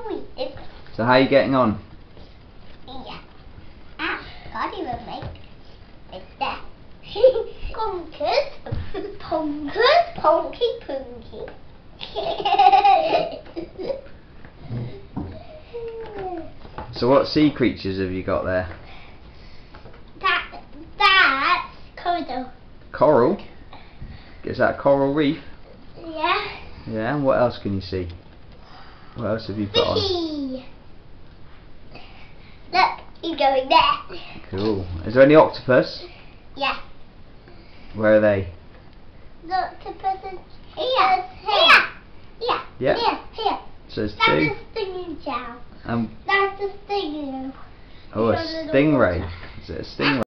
So how are you getting on? Yeah. God, you will make like that. Punkers, punkers, punky, punky. So what sea creatures have you got there? That's coral. Coral? Is that a coral reef? Yeah. Yeah, and what else can you see? What else have you put on? Fishy. Look, he's going there. Cool. Is there any octopus? Yeah. Where are they? The octopus is here. Here. Yeah. Here. So there's That's two. a stinging shell. Um, That's a stinging. oh, a stingray. Is it a stingray?